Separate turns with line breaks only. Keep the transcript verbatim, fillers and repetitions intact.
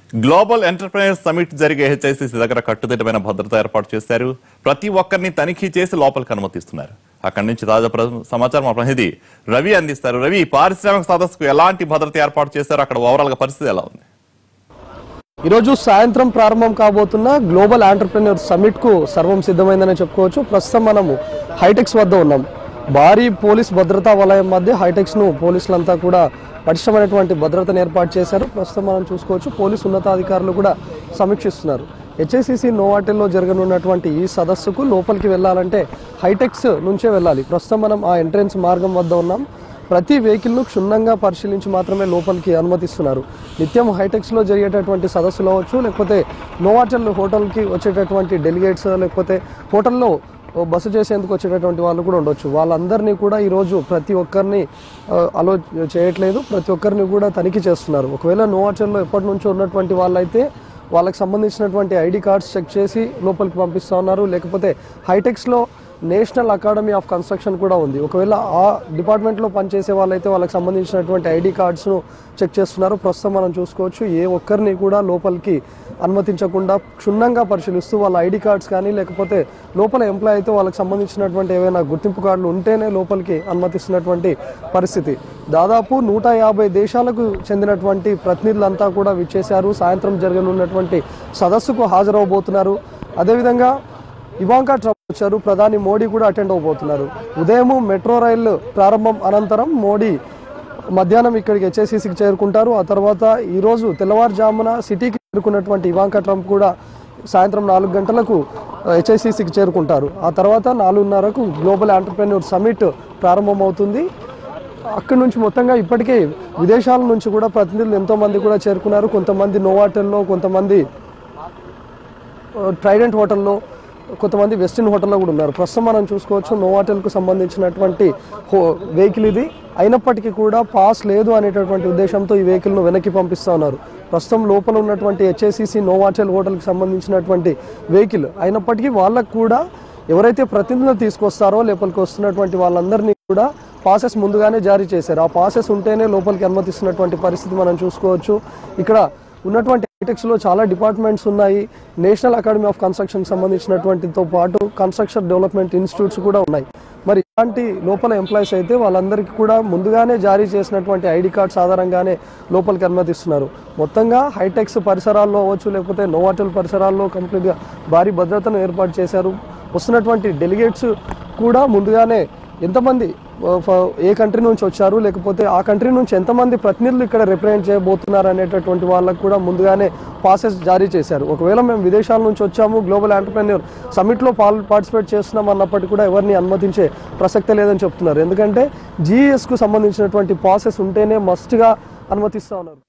Global entrepreneurs summit జరిగే HICC దగ్గర కట్టుదిట్టమైన భద్రత ఏర్పాటు చేశారు. ప్రతి ఒక్కరిని తనిఖీ చేసి లోపలికి అనుమతిస్తున్నారు. అక్కడి నుంచి తాజా సమాచారం మా ప్రతినిధి రవి అందిస్తారు. రవి, పారిశ్రామిక సదస్సుకు ఎలాంటి భద్రత ఏర్పాటు చేశారు? అక్కడ ఓవరాల్ గా పరిస్థితి ఎలా ఉంది?
ఈరోజు సాయంత్రం ప్రారంభం కాబోతున్న గ్లోబల్ ఎంటర్‌ప్రెన్యూర్స్ సమిట్ కు సర్వం సిద్ధమైందని చెప్పుకోవచ్చు. ప్రస్తుతం మనము హైటెక్స్ వద్ద ఉన్నాం. భారీ పోలీస్ భద్రతా వలయం మధ్య హైటెక్స్ ను పోలీసులంతా కూడా పటిష్టమైనటువంటి భద్రతను ఏర్పాటు చేశారు. ప్రస్తుతం మనం చూసుకోవచ్చు పోలీసు ఉన్నతాధికారులు కూడా సమీక్షిస్తున్నారు. హెచ్ఐసిసి నోవాటెల్లో జరగనున్నటువంటి ఈ సదస్సుకు లోపలికి వెళ్ళాలంటే హైటెక్స్ నుంచే వెళ్ళాలి. ప్రస్తుతం మనం ఆ ఎంట్రెన్స్ మార్గం వద్ద ఉన్నాం. ప్రతి వెహికల్ను క్షుణ్ణంగా పరిశీలించి మాత్రమే లోపలికి అనుమతిస్తున్నారు. నిత్యం హైటెక్స్లో జరిగేటటువంటి సదస్సులు అవ్వచ్చు, లేకపోతే నోవాటెల్ హోటల్కి వచ్చేటటువంటి డెలిగేట్స్, లేకపోతే హోటల్లో బస చేసేందుకు వచ్చేటటువంటి వాళ్ళు కూడా ఉండొచ్చు. వాళ్ళందరినీ కూడా ఈరోజు ప్రతి ఒక్కరిని అలో చేయట్లేదు. ప్రతి ఒక్కరిని కూడా తనిఖీ చేస్తున్నారు. ఒకవేళ నోవాటెల్లో ఎప్పటి నుంచో ఉన్నటువంటి వాళ్ళైతే వాళ్ళకి సంబంధించినటువంటి ఐడి కార్డ్స్ చెక్ చేసి లోపలికి పంపిస్తూ ఉన్నారు. లేకపోతే హైటెక్స్లో నేషనల్ అకాడమీ ఆఫ్ కన్స్ట్రక్షన్ కూడా ఉంది. ఒకవేళ ఆ డిపార్ట్మెంట్లో పనిచేసే వాళ్ళైతే వాళ్ళకి సంబంధించినటువంటి ఐడి కార్డ్స్ను చెక్ చేస్తున్నారు. ప్రస్తుతం మనం చూసుకోవచ్చు ఏ ఒక్కరిని కూడా లోపలికి అనుమతించకుండా క్షుణ్ణంగా పరిశీలిస్తూ వాళ్ళ ఐడి కార్డ్స్ కానీ, లేకపోతే లోపల ఎంప్లాయ్ అయితే వాళ్ళకి సంబంధించినటువంటి ఏవైనా గుర్తింపు కార్డులు ఉంటేనే లోపలికి అనుమతిస్తున్నటువంటి పరిస్థితి. దాదాపు నూట యాభై దేశాలకు చెందినటువంటి ప్రతినిధులంతా కూడా విచ్చేశారు. సాయంత్రం జరగనున్నటువంటి సదస్సుకు హాజరవబోతున్నారు. అదేవిధంగా ఇవాంకా ట్రంప్ వచ్చారు. ప్రధాని మోడీ కూడా అటెండ్ అవబోతున్నారు. ఉదయం మెట్రో రైలు ప్రారంభం అనంతరం మోడీ మధ్యాహ్నం ఇక్కడికి హెచ్ఐసిసికి చేరుకుంటారు. ఆ తర్వాత ఈరోజు తెల్లవారుజామున సిటీకి చేరుకున్నటువంటి ఇవాంకా ట్రంప్ కూడా సాయంత్రం నాలుగు గంటలకు హెచ్ఐసిసికి చేరుకుంటారు. ఆ తర్వాత నాలుగున్నరకు గ్లోబల్ ఎంటర్‌ప్రెన్యూర్స్ సమిట్ ప్రారంభమవుతుంది. అక్కడి నుంచి మొత్తంగా ఇప్పటికే విదేశాల నుంచి కూడా ప్రతినిధులు ఎంతోమంది కూడా చేరుకున్నారు. కొంతమంది నోవాటెల్లో, కొంతమంది ట్రైడెంట్ హోటల్లో, కొంతమంది వెస్టిన్ హోటల్లో కూడా ఉన్నారు. ప్రస్తుతం మనం చూసుకోవచ్చు నోవాటెల్కు సంబంధించినటువంటి హో వెహికల్ ఇది. అయినప్పటికీ కూడా పాస్ లేదు అనేటటువంటి ఉద్దేశంతో ఈ వెహికల్ను వెనక్కి పంపిస్తూ ఉన్నారు. ప్రస్తుతం లోపల ఉన్నటువంటి హెచ్ఐసిసి నోవాటెల్ హోటల్కి సంబంధించినటువంటి వెహికల్ అయినప్పటికీ వాళ్ళకు కూడా ఎవరైతే ప్రతినిధులు తీసుకొస్తారో లోపలికి వస్తున్నటువంటి వాళ్ళందరినీ కూడా పాసెస్ ముందుగానే జారీ చేశారు. ఆ పాసెస్ ఉంటేనే లోపలికి అనుమతిస్తున్నటువంటి పరిస్థితి మనం చూసుకోవచ్చు. ఇక్కడ ఉన్నటువంటి హైటెక్స్లో చాలా డిపార్ట్మెంట్స్ ఉన్నాయి. నేషనల్ అకాడమీ ఆఫ్ కన్స్ట్రక్షన్ సంబంధించినటువంటితో పాటు కన్స్ట్రక్షన్ డెవలప్మెంట్ ఇన్స్టిట్యూట్స్ కూడా ఉన్నాయి. మరి ఇలాంటి లోపల ఎంప్లాయీస్ అయితే వాళ్ళందరికీ కూడా ముందుగానే జారీ చేసినటువంటి ఐడి కార్డ్స్ ఆధారంగానే లోపలికి అనుమతిస్తున్నారు. మొత్తంగా హైటెక్స్ పరిసరాల్లో అవ్వచ్చు, లేకపోతే నోవాటెల్ పరిసరాల్లో కంప్లీట్గా భారీ భద్రతను ఏర్పాటు చేశారు. వస్తున్నటువంటి డెలిగేట్స్ కూడా ముందుగానే ఎంతమంది ఏ కంట్రీ నుంచి వచ్చారు, లేకపోతే ఆ కంట్రీ నుంచి ఎంతమంది ప్రతినిధులు ఇక్కడ రిప్రజెంట్ చేయబోతున్నారు అనేటటువంటి వాళ్ళకు కూడా ముందుగానే పాసెస్ జారీ చేశారు. ఒకవేళ మేము విదేశాల నుంచి వచ్చాము, గ్లోబల్ ఎంటర్‌ప్రెన్యూర్ సమిట్లో పార్టిసిపేట్ చేస్తున్నాం అన్నప్పటికీ కూడా ఎవరిని అనుమతించే ప్రసక్తే లేదని చెప్తున్నారు. ఎందుకంటే జీఈఎస్కు సంబంధించినటువంటి పాసెస్ ఉంటేనే మస్ట్గా అనుమతిస్తూ ఉన్నారు.